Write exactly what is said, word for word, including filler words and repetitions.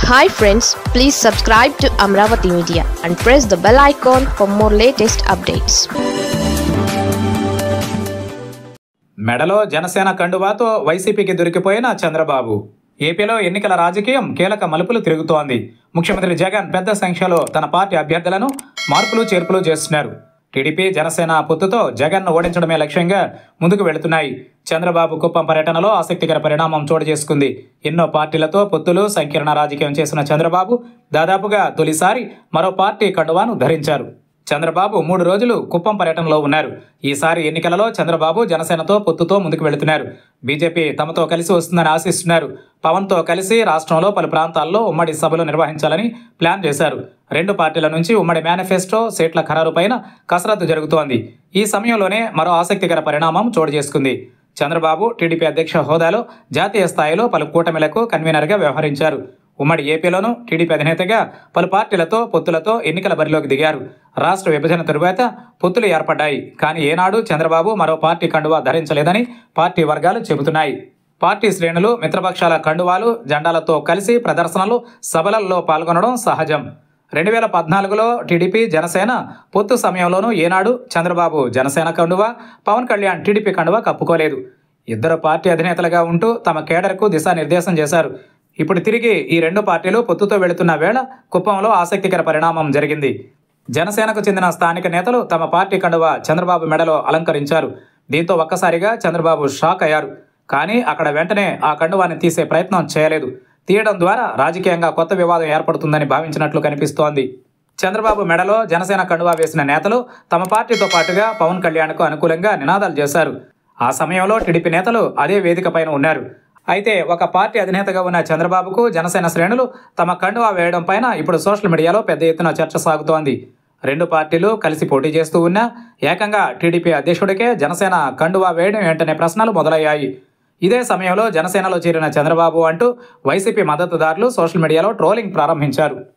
Hi friends, please subscribe to Amravati Media and press the bell icon for more latest updates. మెడలో జనసేన కండువాతో వైసీపీకి దొరికిపోయిన చంద్రబాబు. ఏపీలో ఎన్నికల రాజకీయం కీలక మలుపులు తిరుగుతోంది. ముఖ్యమంత్రి జగన్ పెద్ద సంఖ్యలో తన పార్టీ అభ్యర్థులను మార్పులు చేర్పులు చేస్తున్నారు. టీడీపీ జనసేన పొత్తుతో జగన్ను ఓడించడమే లక్ష్యంగా ముందుకు వెళుతున్నాయి. చంద్రబాబు కుప్పం పర్యటనలో ఆసక్తికర పరిణామం చోటు చేసుకుంది. ఎన్నో పార్టీలతో పొత్తులు సంకీర్ణ రాజకీయం చేసిన చంద్రబాబు దాదాపుగా తొలిసారి మరో పార్టీ కండువాను ధరించారు. చంద్రబాబు మూడు రోజులు కుప్పం పర్యటనలో ఉన్నారు. ఈసారి ఎన్నికలలో చంద్రబాబు జనసేనతో పొత్తుతో ముందుకు వెళుతున్నారు. బీజేపీ తమతో కలిసి వస్తుందని ఆశిస్తున్నారు. పవన్తో కలిసి రాష్ట్రంలో పలు ప్రాంతాల్లో ఉమ్మడి సభలు నిర్వహించాలని ప్లాన్ చేశారు. రెండు పార్టీల నుంచి ఉమ్మడి మేనిఫెస్టో సీట్ల ఖరారు పైన కసరత్తు జరుగుతోంది. ఈ సమయంలోనే మరో ఆసక్తికర పరిణామం చోటు చేసుకుంది. చంద్రబాబు టీడీపీ అధ్యక్ష హోదాలో జాతీయ స్థాయిలో పలు కూటమిలకు కన్వీనర్గా వ్యవహరించారు. ఉమ్మడి ఏపీలోనూ టీడీపీ అధినేతగా పలు పార్టీలతో పొత్తులతో ఎన్నికల బరిలోకి దిగారు. రాష్ట్ర విభజన తరువాత పొత్తులు ఏర్పడ్డాయి. కానీ ఏనాడు చంద్రబాబు మరో పార్టీ కండువా ధరించలేదని పార్టీ వర్గాలు చెబుతున్నాయి. పార్టీ శ్రేణులు మిత్రపక్షాల కండువాలు జెండాలతో కలిసి ప్రదర్శనలు సభలలో పాల్గొనడం సహజం. రెండు వేల పద్నాలుగులో టీడీపీ జనసేన పొత్తు సమయంలోనూ ఏనాడు చంద్రబాబు జనసేన కండువా, పవన్ కళ్యాణ్ టీడీపీ కండువా కప్పుకోలేదు. ఇద్దరు పార్టీ అధినేతలుగా ఉంటూ తమ కేడర్కు దిశానిర్దేశం చేశారు. ఇప్పుడు తిరిగి ఈ రెండు పార్టీలు పొత్తుతో వెళుతున్న వేళ కుప్పంలో ఆసక్తికర పరిణామం జరిగింది. జనసేనకు చెందిన స్థానిక నేతలు తమ పార్టీ కండువా చంద్రబాబు మెడలో అలంకరించారు. దీంతో ఒక్కసారిగా చంద్రబాబు షాక్ అయ్యారు. కానీ అక్కడ వెంటనే ఆ కండువాని తీసే ప్రయత్నం చేయలేదు. తీయడం ద్వారా రాజకీయంగా కొత్త వివాదం ఏర్పడుతుందని భావించినట్లు కనిపిస్తోంది. చంద్రబాబు మెడలో జనసేన కండువా వేసిన నేతలు తమ పార్టీతో పాటుగా పవన్ కళ్యాణ్కు అనుకూలంగా నినాదాలు చేశారు. ఆ సమయంలో టీడీపీ నేతలు అదే వేదిక పైన ఉన్నారు. అయితే ఒక పార్టీ అధినేతగా ఉన్న చంద్రబాబుకు జనసేన శ్రేణులు తమ కండువా వేయడం పైన ఇప్పుడు సోషల్ మీడియాలో పెద్ద ఎత్తున చర్చ సాగుతోంది. రెండు పార్టీలు కలిసి పోటీ చేస్తూ ఉన్నా ఏకంగా టీడీపీ అధ్యక్షుడికే జనసేన కండువా వేయడం ఏంటనే ప్రశ్నలు మొదలయ్యాయి. ఇదే సమయంలో జనసేనలో చేరిన చంద్రబాబు అంటూ వైసీపీ మద్దతుదారులు సోషల్ మీడియాలో ట్రోలింగ్ ప్రారంభించారు.